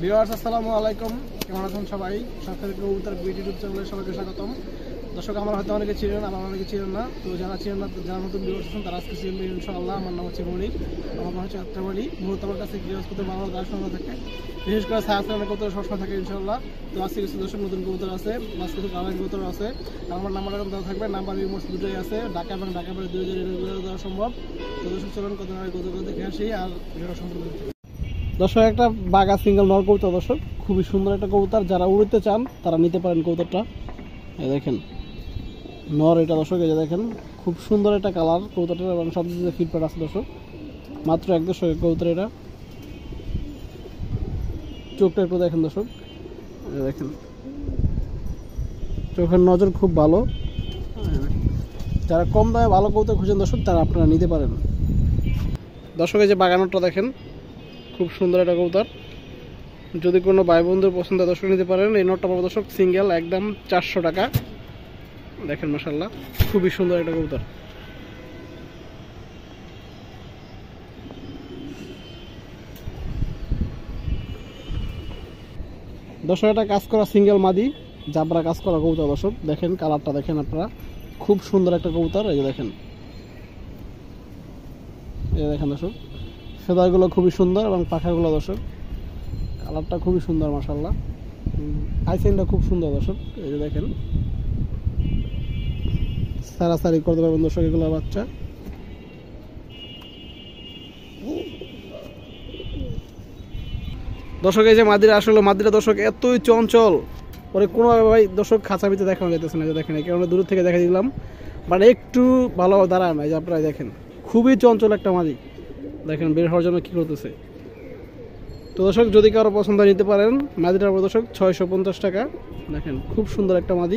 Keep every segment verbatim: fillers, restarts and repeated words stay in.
Viewers আসসালামু আলাইকুম, কেমন আছেন সবাই? সরকারি কবুতর বিডি ইউটিউব চ্যানেলে সবাইকে স্বাগতম। দর্শক, আমার হয়তো অনেকে ছিলেন, আমার অনেকে ছিলেন না, তো যারা ছিলেন না, যারা নতুন ভিউয়ার্স আছেন তারা আজকে চিনবেন ইনশাআল্লাহ। আমার নাম হচ্ছে মনির, আমার নাম হচ্ছে যাত্রাবাড়ি। মূলত আমার কাছে গৃহস্পতি ভালো দার্শনা থাকে, বিশেষ করে সায়াসের কবুতর সবসময় থাকে ইনশাআল্লাহ। তো আজকে কিছু দর্শক নতুন কবুতর আছে, মাছ কিছু কালার কবুতর আছে। আমার নাম্বার এরকম দেওয়া থাকবে, নাম্বার ইমোস দুটোই আছে, ঢাকা এবং ঢাকা বাইরে দুই হাজার দেওয়া সম্ভব। তো দর্শক চলুন কত কবুতর দেখে আসি আর ভিডিও সম্পূর্ণ। দর্শক, একটা বাগা সিঙ্গেল নর কবুতর দর্শক, খুবই সুন্দর একটা কবুতর। যারা উড়তে চান তারা নিতে পারেন কবুতরটা। এই দেখেন নর, এটা দর্শক, এই যে দেখেন খুব সুন্দর একটা কালার কবুতরটা এবং সব দিকে ফিটফাট আছে দর্শক। মাত্র এক দর্শক কবুতর এটা। চোখটা একটু দেখেন দর্শক, দেখেন চোখের নজর খুব ভালো। যারা কম দামে ভালো কবুতর খুঁজেন দর্শক, তারা আপনারা নিতে পারেন। দর্শক, এই যে বাগানোরটা দেখেন, খুব সুন্দর একটা কবুতর। যদি কোনো ভাই বন্ধুর পছন্দ দর্শক নিতে পারেন। এই নটটা পাবো দর্শক সিঙ্গেল একদম চারশো টাকা। দেখেন মাশাআল্লাহ, খুবই সুন্দর একটা কবুতর। দর্শক, একটা কাজ করা সিঙ্গেল মাদি জাবরা কাজ করা কবুতর দর্শক। দেখেন কালারটা দেখেন আপনারা, খুব সুন্দর একটা কবুতর। এই যে দেখেন, এই দেখেন দর্শক, ফেদারগুলো খুবই সুন্দর এবং পাখাগুলো দর্শক কালারটা খুবই সুন্দর মাশাআল্লাহ। আইসেনটা খুব সুন্দর দর্শক। এই যে দেখেন সারাসারি করতে পারবেন দর্শক এগুলো বাচ্চা। দর্শক, এই যে মাদিরা, আসলে মাদিরা দর্শক এতই চঞ্চল, পরে কোনোভাবে ভাই দর্শক খাঁচা ভিতরে দেখানো যাইতেছে না। যে দেখেন, এই কারণে দূর থেকে দেখা দিলাম, বাট একটু ভালো দাঁড়ায় না। এই যে আপনারা দেখেন, খুবই চঞ্চল একটা মাদি। দেখেন বের হওয়ার জন্য কী করতেছে। তো দর্শক, যদি কারো পছন্দ নিতে পারেন মাদিটার দর্শক ছয়শো পঞ্চাশ টাকা। দেখেন খুব সুন্দর একটা মাদি।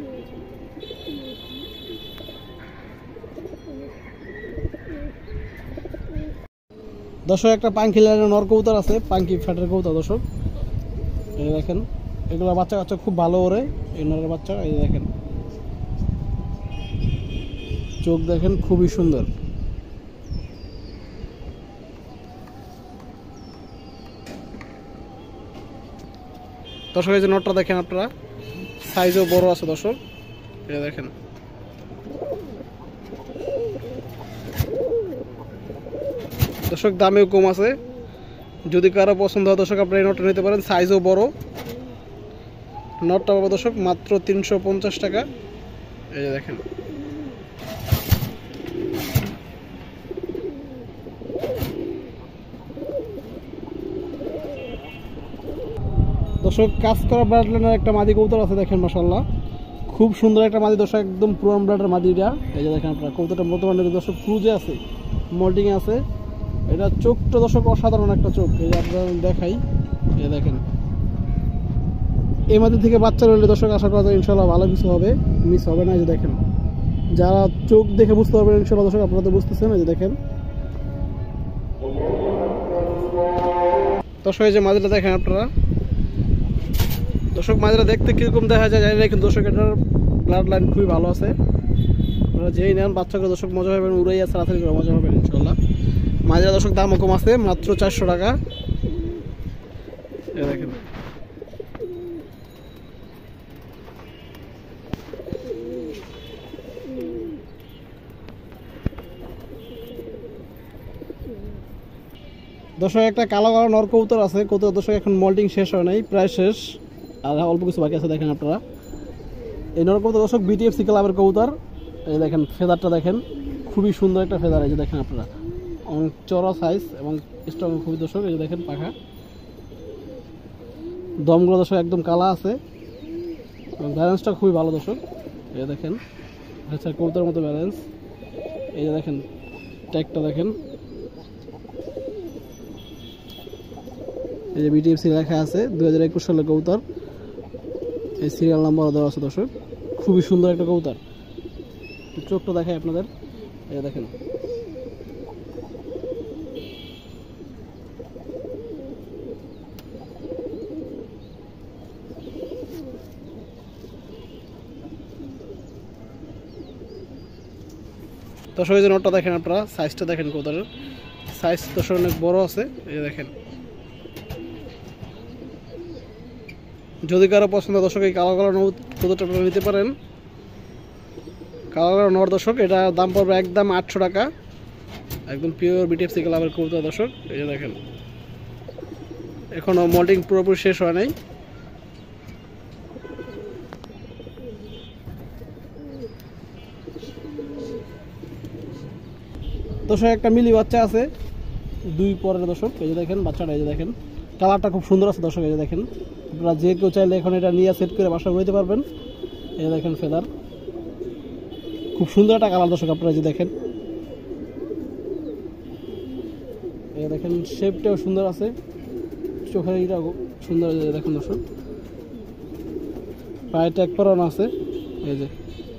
দর্শক, একটা পাঙ্কি লাইনের নর কবুতর আছে, পাঙ্কি ফ্যাটের কবুতর দর্শক। এই দেখেন এগুলো বাচ্চা কাচ্চা খুব ভালো ওরে, এই নরের বাচ্চা। এই দেখেন চোখ দেখেন খুবই সুন্দর। দর্শক, এই যে নটটা দেখেন আপনারা, সাইজও বড় আছে দর্শক। এই দেখেন দর্শক, দামেও কম আছে। যদি কারো পছন্দ হয় দর্শক, আপনারা এই নটটা নিতে পারেন, সাইজও বড়। নটটা পাবো দর্শক মাত্র তিনশো পঞ্চাশ টাকা। এই যে দেখেন দর্শক, কাজ করা ব্লাড লাইনের একটা মাদি কবুতর আছে। দেখেন মাশাআল্লাহ, খুব সুন্দর একটা মাদি দর্শক, একদম পুরান ব্লাডের মাদিটা। এই যে দেখেন আপনারা, কবুতরটা বর্তমানে দর্শক ক্রুজে আছে, মোল্টিংয়ে আছে। এটা চোখটা দর্শক অসাধারণ একটা চোখ। এই যে আপনারা দেখাই, এই দেখেন এই মাদি থেকে বাচ্চা রইলে দর্শক আশা করা যায় ইনশাআল্লাহ ভালো কিছু হবে, মিস হবে না। এই যে দেখেন, যারা চোখ দেখে বুঝতে পারবেন ইনশাআল্লাহ দর্শক, আপনারা তো বুঝতেছেন। এই যে দেখেন দর্শক, এই যে মাদিটা দেখেন আপনারা। দর্শক, মাদিরা দেখতে কীরকম দেখা যায় জানি না, কিন্তু দর্শক এটার ব্লাড লাইন খুবই ভালো আছে। আপনারা যেই নেন বাচ্চাকে দর্শক মজা পাবেন, উড়াইয়া তাড়াতাড়ি করে মজা পাবেন ইনশাআল্লাহ। মাদিরা দর্শক দামও কম আছে, মাত্র চারশো টাকা। এই দেখেন দর্শক, একটা কালো কালো নর কবুতর আছে। কবুতর দর্শক এখন মল্টিং শেষ হয় নাই, প্রায় শেষ, আর অল্প কিছু বাকি আছে। দেখেন আপনারা এই নর কবুতর দর্শক বিটিএফসি ক্লাবের কবুতর। এই দেখেন ফেদারটা দেখেন, খুবই সুন্দর একটা ফেদার। এই যে দেখেন আপনারা, অনেক চড়া সাইজ এবং স্ট্রং খুবই দর্শক। এই যে দেখেন পাখা, দমগুলো দর্শক একদম কালা আছে এবং ব্যালেন্সটা খুবই ভালো দর্শক। এই যে দেখেন আচ্ছা, কবুতরের মতো ব্যালেন্স। এই যে দেখেন ট্যাগটা দেখেন, এই যে বিটিএফসি লেখা আছে, দুই হাজার একুশ সালের কবুতর। এই সিরিয়াল নাম্বার দেওয়া আছে দর্শক, খুবই সুন্দর একটা কবুতর। চোখটা দেখাই আপনাদের, এই দেখেন দর্শক, এই যে নটটা দেখেন আপনারা, সাইজটা দেখেন কবুতরের, সাইজ দর্শক অনেক বড় আছে। এই দেখেন যদি কারো পছন্দ দর্শক এই কালো কালো কবুতরটা আপনারা নিতে পারেন। কালো কালো নর দর্শক, এটা দাম পড়বে একদম আটশো টাকা, একদম পিওর বিটিএফসি ক্লাবের কবুতর দর্শক। এই যে দেখেন এখনো মোল্ডিং পুরোপুরি শেষ হয় নাই। দর্শক একটা মিলি বাচ্চা আছে দুই পরের দর্শক। এই যে দেখেন বাচ্চাটা, এই যে দেখেন কালারটা খুব সুন্দর আছে দর্শক। এই যে দেখেন আপনারা যে কেউ চাইলে এখন এটা নিয়ে সেট করে বাসা উড়াইতে পারবেন। এই যে দেখেন ফেদার খুব সুন্দর একটা কালার দর্শক। আপনারা যে দেখেন এই দেখেন শেপটাও সুন্দর আছে, চোখের এইটা সুন্দর। এই যে দেখেন দর্শক পায়েটা এক পরানো আছে। এই যে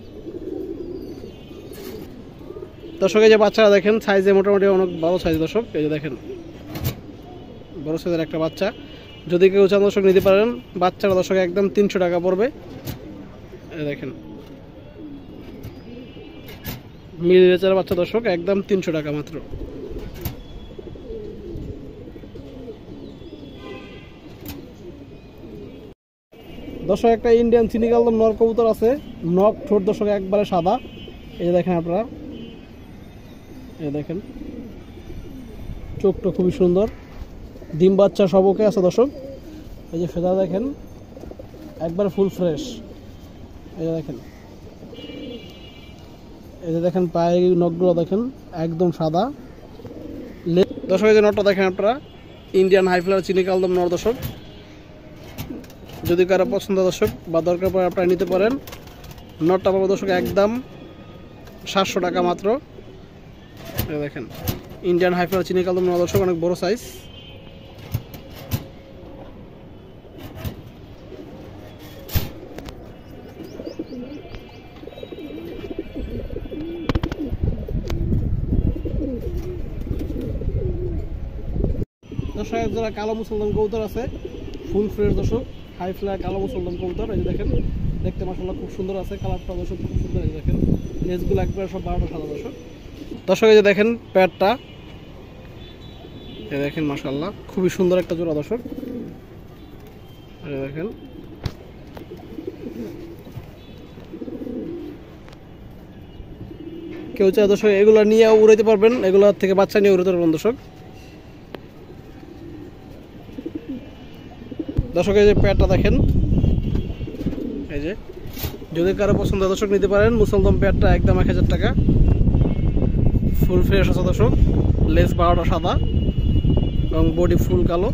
দর্শক এই যে বাচ্চারা দেখেন সাইজে মোটামুটি অনেক বড় সাইজ দর্শক। এই যে দেখেন বড় সাইজের একটা বাচ্চা, যদি কেউ চান দর্শক নিতে পারেন। বাচ্চারা দর্শক একদম তিনশো টাকা পড়বে। এই দেখেন মিলি রেচার বাচ্চা দর্শক একদম তিনশো টাকা মাত্র। দর্শক একটা ইন্ডিয়ান চিনিকাল নর কবুতর আছে, নখ ঠোঁট দর্শক একবারে সাদা। এই যে দেখেন আপনারা, এই দেখেন চোখটা খুবই সুন্দর, ডিম বাচ্চা সব ওকে আছে দর্শক। এই যে ফেদা দেখেন একবার ফুল ফ্রেশ। এই যে দেখেন, এই যে দেখেন পায়ের নখগুলো দেখেন একদম সাদা। দর্শক এই যে নটটা দেখেন আপনারা, ইন্ডিয়ান হাইফ্লার চিনিকালদম নর দর্শক। যদি কারো পছন্দ দর্শক বা দরকার পড়ে আপনারা নিতে পারেন। নটটা পাবো দর্শক একদম সাতশো টাকা মাত্র। দেখেন ইন্ডিয়ান হাইফ্লার চিনিকালদম নর দর্শক, অনেক বড় সাইজ। দর্শক যারা কালো মুসলমান কবুতর আছে ফুল ফ্রেশ দর্শক, হাই ফ্লায়ার কালো মুসলমান কবুতর। এই যে দেখেন দেখতে মাশাআল্লাহ খুব সুন্দর আছে, কালারটা দর্শক খুব সুন্দর। এই দেখেন লেজগুলো একবার সব বারোটা সাদা দর্শক। দর্শক এই যে দেখেন প্যাডটা, এই দেখেন মাশাআল্লাহ খুবই সুন্দর একটা জোড়া দর্শক। এই দেখেন কেউ চায় দর্শক এগুলো নিয়ে উড়াইতে পারবেন, এগুলোর থেকে বাচ্চা নিয়ে উড়াতে পারবেন দর্শক। দর্শক এই যে প্যাডটা দেখেন, এই যে যদি কারো পছন্দ দর্শক নিতে পারেন। মুসলদম প্যাডটা একদম এক হাজার টাকা, ফুল ফ্রেশ আছে দর্শক, লেস বারোটা সাদা এবং বডি ফুল কালো।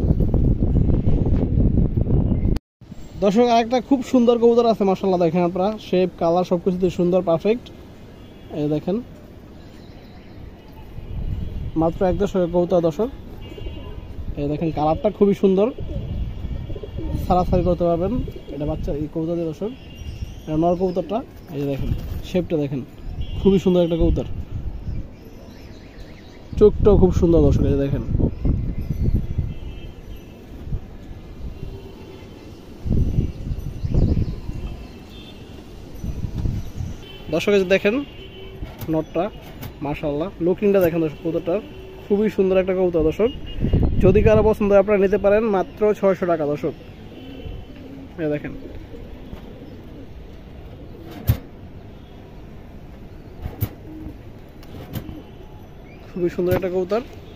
দর্শক আরেকটা খুব সুন্দর কবুতর আছে মাশাআল্লাহ, দেখেন আপনারা শেপ কালার সব কিছুতে সুন্দর পারফেক্ট। এই দেখেন মাত্র এক দশক কবুতর দর্শক। এই দেখেন কালারটা খুবই সুন্দর, সারাসারি করতে পারবেন। এটা বাচ্চা এই কবুতর দর্শক, এটা নর কবুতরটা। এই যে দেখেন শেপটা দেখেন খুবই সুন্দর একটা কবুতর, চোখটাও খুব সুন্দর দর্শক। এই যে দেখেন দর্শক, এই যে দেখেন নটটা মাশাআল্লাহ, লুকিংটা দেখেন দর্শক কবুতরটা খুবই সুন্দর একটা কবুতর দর্শক। যদি কারো পছন্দ আপনারা নিতে পারেন মাত্র ছয়শো টাকা দর্শক। এই দেখেন খুবই সুন্দর একটা কবুতর।